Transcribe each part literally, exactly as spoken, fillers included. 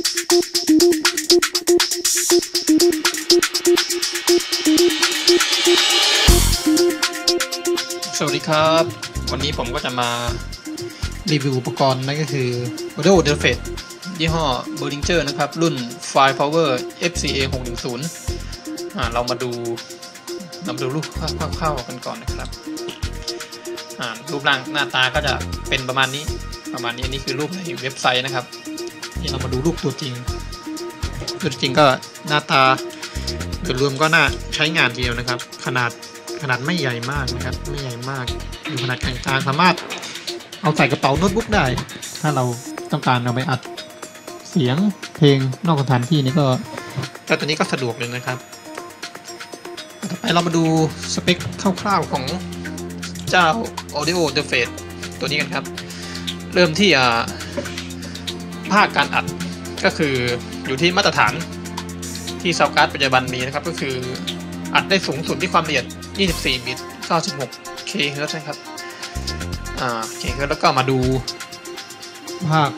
สวัสดีครับวันนี้ผมก็จะมารีวิวอุปกรณ์นั่นก็คือ Audio Interface ยี่ห้อ Behringer นะครับรุ่น Firepower เอฟ ซี เอ หกหนึ่งศูนย์ อ่าเรามาดูเรามาดูรูปคร่าวๆกันก่อนนะครับอ่ารูปร่างหน้าตาก็จะเป็นประมาณนี้ประมาณนี้อันนี้คือรูปในเว็บไซต์นะครับนี่เรามาดูรูปตัวจริงตัวจริงก็หน้าตาโดยรวมก็น่าใช้งานทีเดียวนะครับขนาดขนาดไม่ใหญ่มากนะครับไม่ใหญ่มากอยู่ขนาดกลางๆสามารถเอาใส่กระเป๋าโน้ตบุ๊กได้ถ้าเราต้องการเอาไปอัดเสียงเพลงนอกสถานที่นี่ก็ก็ตัวนี้ก็สะดวกเลยนะครับต่อไปเรามาดูสเปคคร่าวๆของเจ้า Audio Interface ตัวนี้กันครับเริ่มที่ภาคการอัดก็คืออยู่ที่มาตรฐานที่ซาวด์การ์ดปัจจุบันมีนะครับก็คืออัดได้สูงสุดที่ความละเอียดยี่สิบสี่บิต เก้าสิบหกเค เฮิร์ตซ์นะครับอ่าเค เฮิร์ตซ์แล้วก็มาดูภาค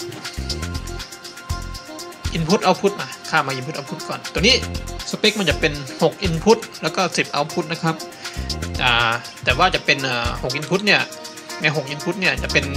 Input Output มาข้ามมา Input Output ก่อนตัวนี้สเปคมันจะเป็นหก Input แล้วก็สิบ Output นะครับอ่าแต่ว่าจะเป็นอ่าหก Input เนี่ยในหก Input เนี่ยจะเป็น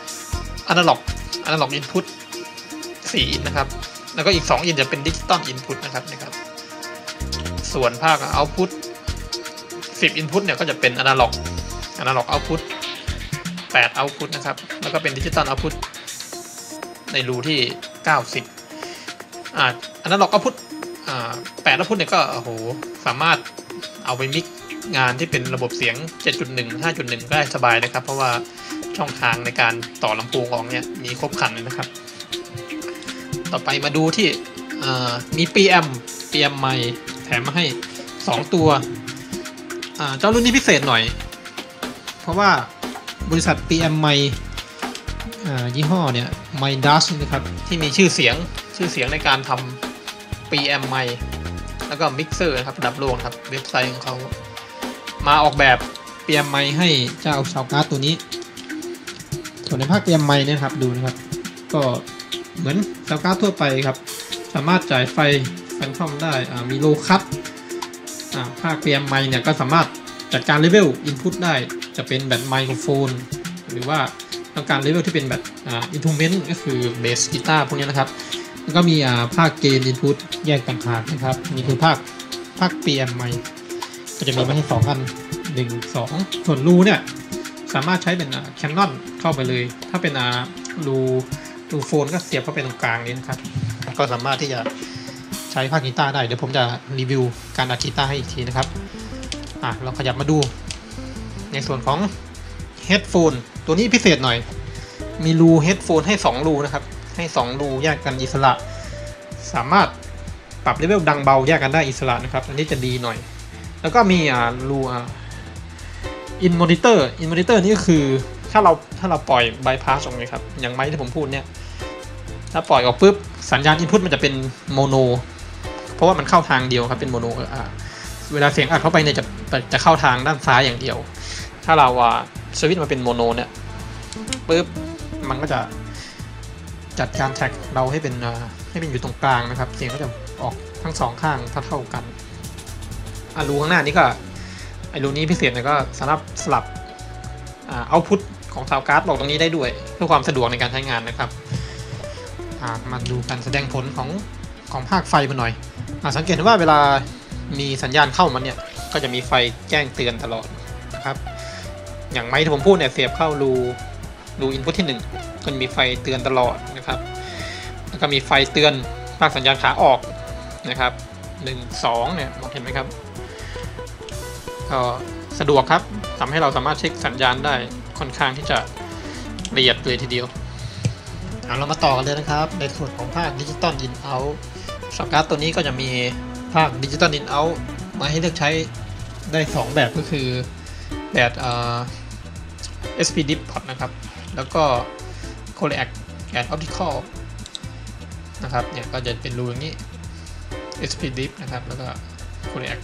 Analog Analog Input สี่ อินนะครับแล้วก็อีกสองอินจะเป็น Digital Input นะครับนะครับส่วนภาค Output สิบ Input เนี่ยก็จะเป็น Analog Analog Output แปด Output นะครับแล้วก็เป็น Digital Output ในรูที่เก้าสิบอ่า Analog Output อ่าแปด Output เนี่ยก็โอ้โหสามารถเอาไปมิกงานที่เป็นระบบเสียง เจ็ดจุดหนึ่ง ห้าจุดหนึ่ง ได้สบายนะครับเพราะว่าช่องทางในการต่อลำโพงของเนี่ยมีครบครันเลยนะครับต่อไปมาดูที่มี Preamp Preamp ใหม่แถมมาให้สองตัวเจ้ารุ่นนี้พิเศษหน่อยเพราะว่าบริษัท Preamp ใหม่ยี่ห้อเนี่ย Midas นะครับที่มีชื่อเสียงชื่อเสียงในการทำ Preamp ใหม่แล้วก็มิกเซอร์นะครับระดับโลกครับเว็บไซต์ของเขามาออกแบบ Preamp ใหม่ให้เจ้าซาวด์การ์ดตัวนี้ส่วนในภาค Preamp ใหม่เนี่ยครับดูนะครับก็เหมือนซาวด์การ์ดทั่วไปครับสามารถจ่ายไฟแฟนทอมได้มีโลคัทภาค Preamp ไมค์เนี่ยก็สามารถจัดการเลเวล Input ได้จะเป็นแบบไมโครโฟนหรือว่าต้องการเลเวลที่เป็นแบบอินทูเมนต์ก็คือเบสกีตาร์พวกนี้นะครับแล้วก็มีภาคเกน Input แยกต่างหากนะครับนี่คือภาคภาค Preamp ไมค์ก็จะมีมาให้สองอันหนึ่ง สองส่วนรูเนี่ยสามารถใช้เป็นแคนนอนเข้าไปเลยถ้าเป็นรูรูโฟนก็เสียบเข้าไปตรงกลางนี้นะครับก็สามารถที่จะใช้ภาคกีตาร์ได้เดี๋ยวผมจะรีวิวการอัดกีตาร์ให้อีกทีนะครับอ่ะเราขยับมาดูในส่วนของเฮดโฟนตัวนี้พิเศษหน่อยมีรูเฮดโฟนให้สองรูนะครับให้สองรูแยกกันอิสระสามารถปรับเลเวลดังเบาแยกกันได้อิสระนะครับอันนี้จะดีหน่อยแล้วก็มีอ่ารูอ่าอินมอนิเตอร์อินมอนิเตอร์นี่ก็คือถ้าเราถ้าเราปล่อยบายพาสตรงนี้ครับอย่างไมค์ที่ผมพูดเนี่ยถ้าปล่อยออกปุ๊บสัญญาณ Input มันจะเป็นโมโนเพราะว่ามันเข้าทางเดียวครับเป็นโมโนอ่าเวลาเสียงอัดเข้าไปเนี่ยจะจะเข้าทางด้านซ้ายอย่างเดียวถ้าเราอ่าสวิตช์มาเป็นโมโนเนี่ยปุ๊บมันก็จะจัดการแท็กเราให้เป็นอ่าให้เป็นอยู่ตรงกลางนะครับเสียงก็จะออกทั้งสองข้างเท่าๆกันอ่ารูข้างหน้านี้ก็ไอรูนี้พิเศษเนี่ยก็สามารถสลับอ่าเอาท์พุตของซาวด์การ์ดบอกตรงนี้ได้ด้วยเพื่อความสะดวกในการใช้งานนะครับมาดูการแสดงผลของของภาคไฟมาหน่อยอสังเกตว่าเวลามีสัญญาณเข้ามันเนี่ยก็จะมีไฟแจ้งเตือนตลอดนะครับอย่างไมค์ที่ผมพูดเนี่ยเสียบเข้ารูรูอินพุตที่หนึ่งก็มีไฟเตือนตลอดนะครับแล้วก็มีไฟเตือนภาคสัญญาณขาออกนะครับหนึ่ง สองเนี่ยมองเห็นไหมครับก็สะดวกครับทำให้เราสามารถเช็คสัญญาณได้ค่อนข้างที่จะละเอียดเลยทีเดียวเรามาต่อกันเลยนะครับในส่วนของภาค Digital In Out ซาวด์การ์ดตัวนี้ก็จะมีภาค Digital In Out มาให้เลือกใช้ได้สองแบบก็คือแบบ เอส พี Dip Port นะครับแล้วก็ Coaxial and Optical นะครับเนี่ยก็จะเป็นรูอย่างนี้ เอส พี Dip นะครับแล้วก็ Coaxial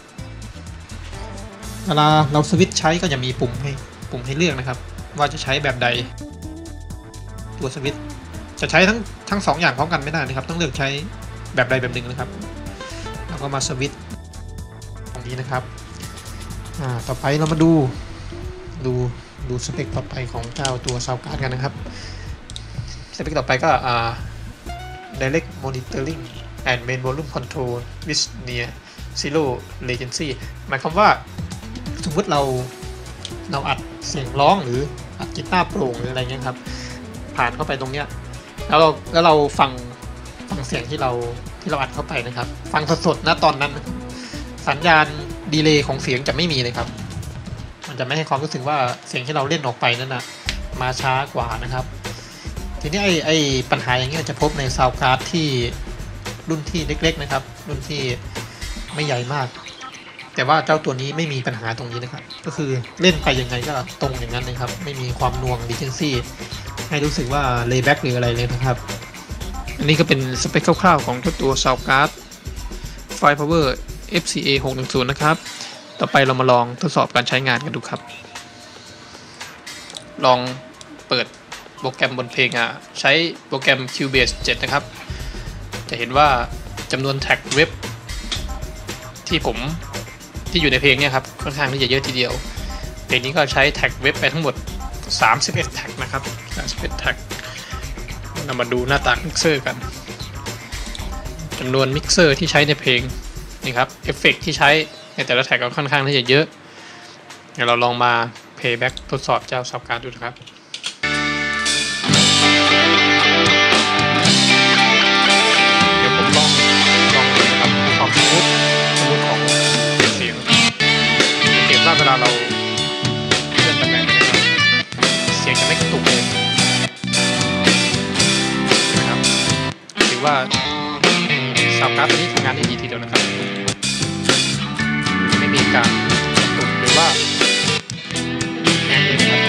เวลาเราสวิตช์ใช้ก็จะมีปุ่มให้ปุ่มให้เลือกนะครับว่าจะใช้แบบใดตัวสวิตช์จะใช้ทั้งทั้งสองอย่างพร้อมกันไม่ได้นะครับต้องเลือกใช้แบบใดแบบหนึ่งนะครับแล้วก็มาสวิตช์ตรงนี้นะครับอ่าต่อไปเรามาดูดูดูสเปคต่อไปของเจ้าตัวซาวการ์ดกันนะครับสเปคต่อไปก็อ่า direct monitoring and main volume control with near zero latency หมายความว่าสมมติเราเราอัดเสียงร้องหรืออัดกีตาร์โปร่งหรืออะไรเงี้ยครับผ่านเข้าไปตรงเนี้ยแล้วเราแล้วเราฟังฟังเสียงที่เราที่เราอัดเข้าไปนะครับฟังสดๆนะตอนนั้นสัญญาณดีเลย์ของเสียงจะไม่มีเลยครับมันจะไม่ให้ความรู้สึกว่าเสียงที่เราเล่นออกไปนั่นนะมาช้ากว่านะครับทีนี้ไอ้ไอ้ปัญหาอย่างนี้จะพบในซาวการ์ดที่รุ่นที่เล็กๆนะครับรุ่นที่ไม่ใหญ่มากแต่ว่าเจ้าตัวนี้ไม่มีปัญหาตรงนี้นะครับก็คือเล่นไปยังไงก็ตรงอย่างนั้นนะครับไม่มีความนวงดิเทนซี่ให้รู้สึกว่าเลย์แบ็กหรืออะไรเลยนะครับอันนี้ก็เป็นสเปคคร่าวๆของเจ้าตัวซาวการ์ด Fire Power เอฟ ซี เอ หกหนึ่งศูนย์นะครับต่อไปเรามาลองทดสอบการใช้งานกันดูครับลองเปิดโปรแกรมบนเพลงอ่ะใช้โปรแกรม Cubase เจ็ดนะครับจะเห็นว่าจำนวนแท็กเว็บที่ผมที่อยู่ในเพลงเนี่ยครับค่อนข้างที่จะเยอะทีเดียวเพลงนี้ก็ใช้แท็กเว็บไปทั้งหมดสามสิบเอ็ดแท็กนะครับสามสิบเอ็ดแท็กเรามาดูหน้าตามิกเซอร์กันจำนวนมิกเซอร์ที่ใช้ในเพลงนี่ครับเอฟเฟกต์ที่ใช้ในแต่ละแท็กก็ค่อนข้างที่จะเยอะเดี๋ยวเราลองมา playback ทดสอบเจ้าซาวการ์ดดูนะครับเดี๋ยวผมลองลองดูนะครับความสมูทสมูทของเสียงเห็นว่าเวลาเราเลื่อนตำแหน่งนะครับเสียงจะไม่กระตุกเลยนะครับถือว่าซาวการ์ดตัวนี้ทำงานได้ดีทีเดียวนะครับไม่มีการกระตุกหรือว่าแห้งเลยนะครับ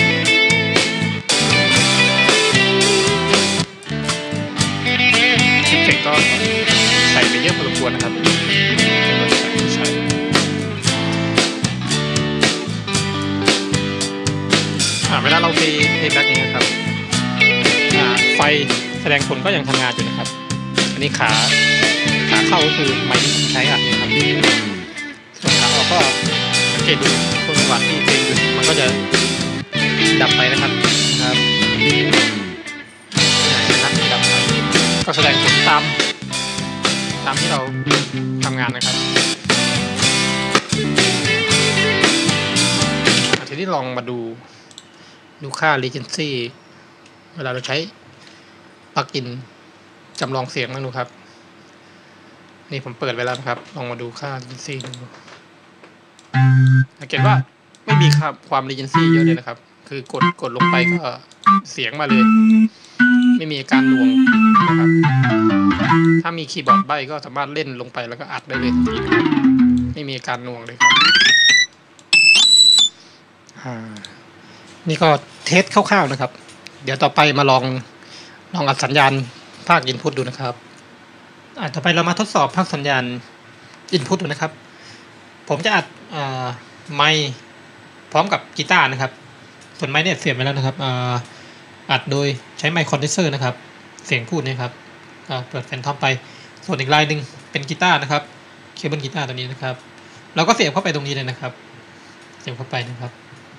เอฟเฟกต์ก็ใส่ไปเยอะพอสมควรนะครับใส่เวลาเราเพย์เพย์แบ็กนี้ครับไฟแสดงผลก็ยังทำงานอยู่นะครับอันนี้ขาขาเข้าก็คือไมค์ที่ใช้อัดเนี่ยครับส่วนขาออกก็สังเกตดูช่วงจังหวะที่เพลงหยุดมันก็จะดับไปนะครับนะครับนะครับดับไปก็แสดงผลตามตามที่เราทำงานนะครับทีนี้ลองมาดูดูค่า regency เวลาเราใช้ปลั๊กอินจำลองเสียงนะดูครับนี่ผมเปิดไว้แล้วครับลองมาดูค่า regency ดูสังเกตว่าไม่มีค่าความ regency เยอะเลยนะครับคือกดกดลงไปก็เสียงมาเลยไม่มีการหน่วงนะครับถ้ามีคีย์บอร์ดใบ้ก็สามารถเล่นลงไปแล้วก็อัดได้เลยทีนะครับไม่มีการหน่วงเลยครับนี่ก็เทสคร่าวๆนะครับเดี๋ยวต่อไปมาลองลองอัดสัญญาณภาค Input ดูนะครับอ่าต่อไปเรามาทดสอบภาคสัญญาณ Input ดูนะครับผมจะอัดไมค์พร้อมกับกีตาร์นะครับส่วนไมค์เนี่ยเสียบไปแล้วนะครับอัดโดยใช้ไมค์คอนเดนเซอร์นะครับเสียงพูดนะครับเปิดแฟนทอมไปส่วนอีกลายหนึ่งเป็นกีตาร์นะครับเคเบิลกีตาร์ตัวนี้นะครับเราก็เสียบเข้าไปตรงนี้เลยนะครับเสียบเข้าไปนะครับ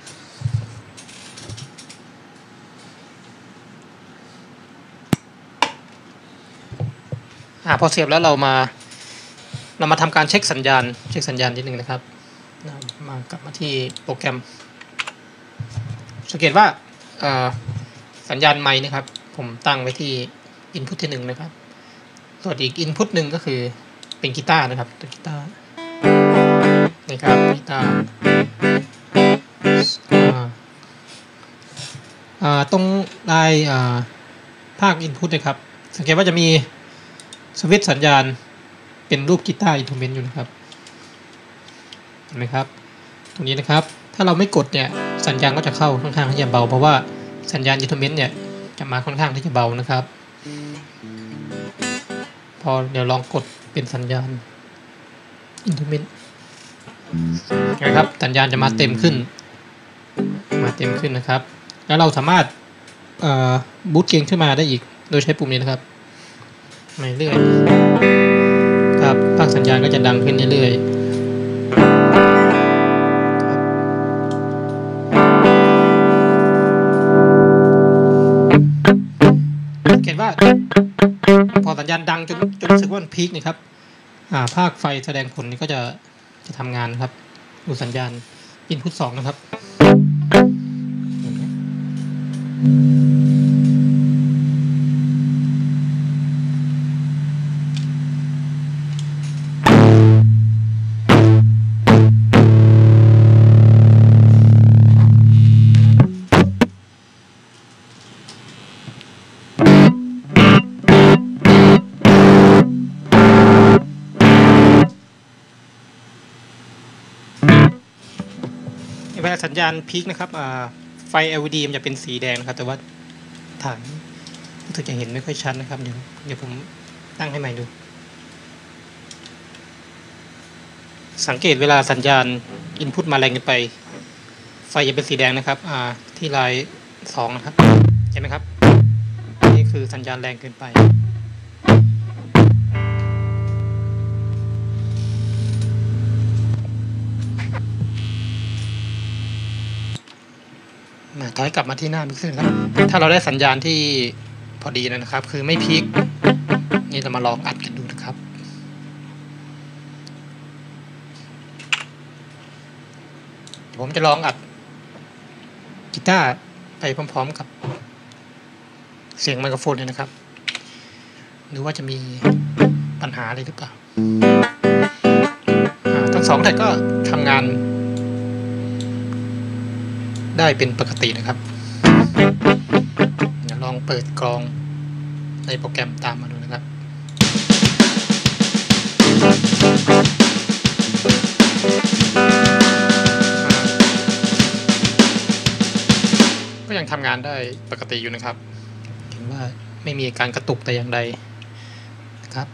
อ่าพอเสียบแล้วเรามาเรามาทำการเช็คสัญญาณเช็คสัญญาณนิดนึงนะครับมากลับมาที่โปรแกรมสังเกตว่าสัญญาณไมค์นะครับผมตั้งไว้ที่ Input ที่หนึ่งนะครับส่วนอีก Input หนึ่งก็คือเป็นกีตาร์นะครับตัวกีตาร์นี่ครับกีตาร์ตรงลายภาค Input นะครับสังเกตว่าจะมีสวิตช์สัญญาณเป็นรูปกีตาร์อินโทรเมนต์อยู่นะครับเห็นไหมครับตรงนี้นะครับถ้าเราไม่กดเนี่ยสัญญาณก็จะเข้าค่อนข้างที่จะเบาเพราะว่าสัญญาณอินโทรเมนต์เนี่ยจะมาค่อนข้างที่จะเบานะครับพอเดี๋ยวลองกดเป็นสัญญาณอินโทรเมนต์นะครับสัญญาณจะมาเต็มขึ้นมาเต็มขึ้นนะครับแล้วเราสามารถบูตเกนขึ้นมาได้อีกโดยใช้ปุ่มนี้นะครับมาเรื่อยครับภาคสัญญาณก็จะดังขึ้นเรื่อยๆสังเกตว่าพอสัญญาณดังจนจนรู้สึกว่ามันพีคนี่ครับภาคไฟแสดงผลนี่ก็จะจะทำงานครับดูสัญญาณ input สองนะครับเวลาสัญญาณพีคนะครับไฟ แอล อี ดี มันจะเป็นสีแดงนะครับแต่ว่าฐานรู้สึกจะเห็นไม่ค่อยชัดนะครับเดี๋ยวเดี๋ยวผมตั้งให้ใหม่ดูสังเกตเวลาสัญญาณ Input มาแรงเกินไปไฟจะเป็นสีแดงนะครับที่ลายสองนะครับเห็นไหมครับนี่คือสัญญาณแรงเกินไปถอยกลับมาที่หน้ามิกเซอร์ครับถ้าเราได้สัญญาณที่พอดีนะครับคือไม่พีคนี่เรามาลองอัดกันดูนะครับผมจะลองอัดกีตาร์ไปพร้อมๆกับเสียงไมโครโฟนเนี่ยนะครับหรือว่าจะมีปัญหาอะไรหรือเปล่าทั้งสองแท็กก็ทำงานได้เป็นปกตินะครับเดี๋ยวลองเปิดกลองในโปรแกรมตามมาดูนะครับก็ยังทำงานได้ปกติอยู่นะครับเห็นว่าไม่มีการกระตุกแต่อย่างใดนะครับ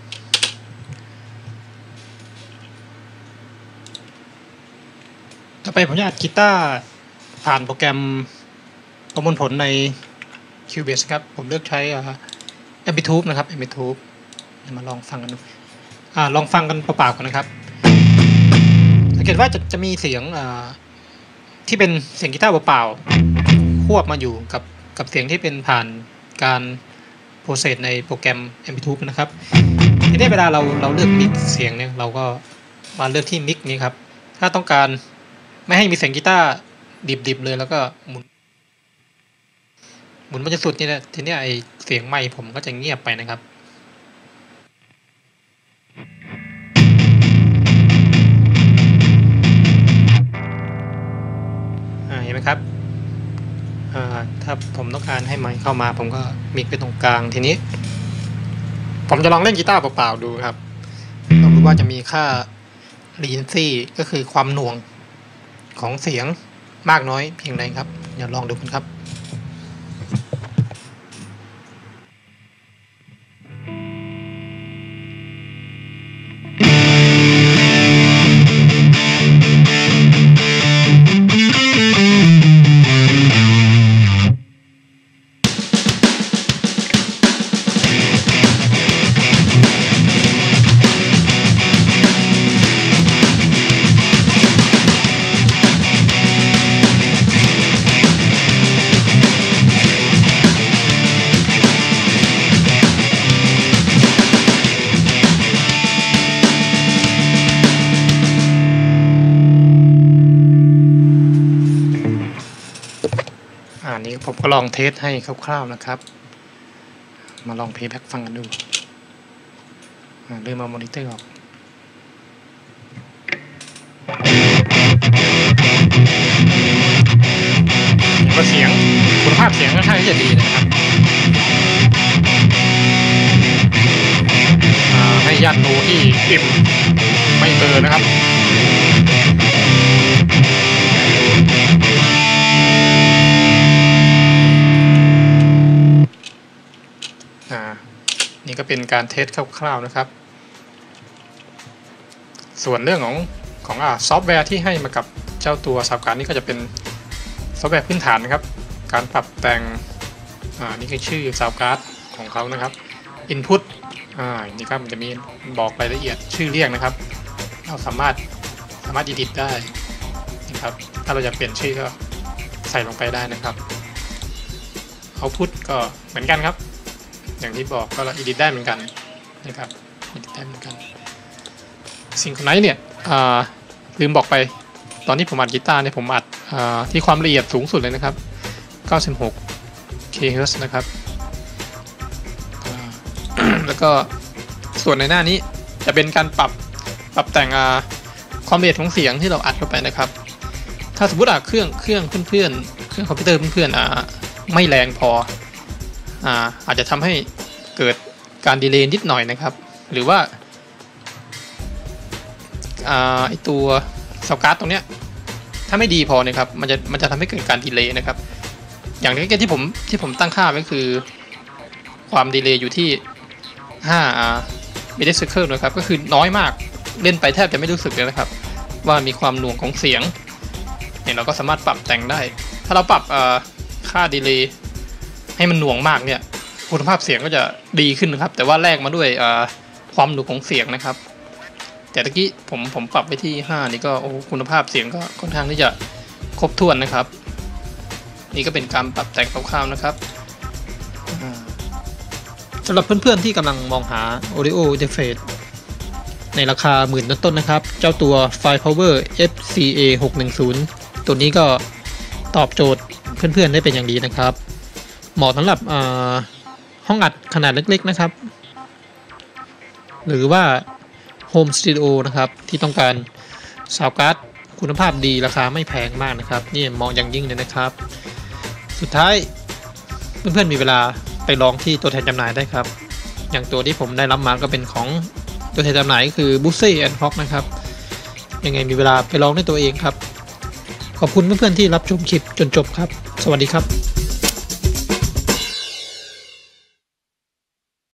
ต่อไปผมจะอัดกีตาร์ผ่านโปรแกรมประมวลผลใน Cubase ครับผมเลือกใช้ Ambitube นะครับ Ambitube มาลองฟังกันดูอ่าลองฟังกันเปล่าๆกันนะครับสังเกตว่าจะจะมีเสียงอ่าที่เป็นเสียงกีตาร์เปล่าๆควบมาอยู่กับกับเสียงที่เป็นผ่านการโปรเซสในโปรแกรม Ambitube นะครับทีนี้เวลาเราเราเลือกมิกเสียงเนี่ยเราก็มาเลือกที่มิกนี้ครับถ้าต้องการไม่ให้มีเสียงกีตาร์ดิบๆเลยแล้วก็หมุนหมุนมันจะสุดนี่แหละทีนี้ไอเสียงไมค์ผมก็จะเงียบไปนะครับเห็นไหมครับถ้าผมต้องการให้ไมค์เข้ามาผมก็มิกไปตรงกลางทีนี้ผมจะลองเล่นกีตาร์เปล่าๆดูครับลองดูว่าจะมีค่า recency ก็คือความหน่วงของเสียงมากน้อยเพียงใดครับเดี๋ยวลองดูกันครับอันนี้ผมก็ลองเทสให้คร่าวๆนะครับมาลองเพลย์แบ็กฟังกันดูเริ่มมามอนิเตอร์ออกก็เสียงคุณภาพเสียงค่อนข้างที่จะดีนะครับให้ย่านโนที่อิ่มไม่เบอนะครับนี่ก็เป็นการเทสคร่าวๆนะครับส่วนเรื่องของของอ่าซอฟต์แวร์ที่ให้มากับเจ้าตัวซาวการ์ดนี่ก็จะเป็นซอฟต์แวร์พื้นฐานนะครับการปรับแต่งอ่านี่คือชื่อซาวการ์ดของของเขานะครับ Input อ่านี่ครับมันจะมีบอกรายละเอียดชื่อเรียกนะครับเราสามารถสามารถ edit ได้นะครับถ้าเราจะเปลี่ยนชื่อก็ใส่ลงไปได้นะครับ Output ก็เหมือนกันครับอย่างที่บอกก็เรา edit ได้เหมือนกันนะครับ edit ได้เหมือนกันSynchronizeเนี่ยลืมบอกไปตอนที่ผมอัดกีตาร์เนี่ยผมอัดที่ความละเอียดสูงสุดเลยนะครับเก้าสิบหก เค เฮิร์ตซ์ นะครับ แล้วก็ส่วนในหน้านี้จะเป็นการปรับปรับแต่งความละเอียดของเสียงที่เราอัดเข้าไปนะครับถ้าสมมติอ่ะเครื่องเครื่องเพื่อนๆเครื่องคอมพิวเตอร์เพื่อนๆอ่าไม่แรงพออ่าอาจจะทำให้เกิดการดีเลย์นิดหน่อยนะครับหรือว่าอ่าไอตัวเซาการ์ดตรงเนี้ยถ้าไม่ดีพอนะครับมันจะมันจะทำให้เกิดการดีเลย์นะครับอย่างนี้ที่ผมที่ผมตั้งค่าไว้คือความดีเลย์อยู่ที่ห้าอ่ามิลลิเซคันด์นะครับก็คือน้อยมากเล่นไปแทบจะไม่รู้สึกเลยนะครับว่ามีความหน่วงของเสียงเนี่ยเราก็สามารถปรับแต่งได้ถ้าเราปรับค่าดีเลย์ให้มันหน่วงมากเนี่ยคุณภาพเสียงก็จะดีขึ้นนะครับแต่ว่าแลกมาด้วยความหน่วงของเสียงนะครับแต่ตะกี้ผมผมปรับไปที่ห้านี่ก็โอ้คุณภาพเสียงก็ค่อนข้างที่จะครบถ้วนนะครับนี่ก็เป็นการปรับแต่งคร่าวๆนะครับสำหรับเพื่อนๆที่กำลังมองหา Audio Interface ในราคาหมื่นต้นๆนะครับเจ้าตัว Firepower เอฟ ซี เอ หกหนึ่งศูนย์ ตัวนี้ก็ตอบโจทย์เพื่อนๆได้เป็นอย่างดีนะครับเหมาะสำหรับห้องอัดขนาดเล็กๆนะครับหรือว่าโฮมสตูดิโอนะครับที่ต้องการซาวด์การ์ดคุณภาพดีราคาไม่แพงมากนะครับนี่เหมาะอย่างยิ่งเลยนะครับสุดท้ายเพื่อนๆมีเวลาไปลองที่ตัวแทนจำหน่ายได้ครับอย่างตัวที่ผมได้รับมาก็เป็นของตัวแทนจำหน่ายก็คือ Bose แอนด์ Hawk นะครับยังไงมีเวลาไปลองด้วยตัวเองครับขอบคุณเพื่อนๆที่รับชมคลิปจนจบครับสวัสดีครับ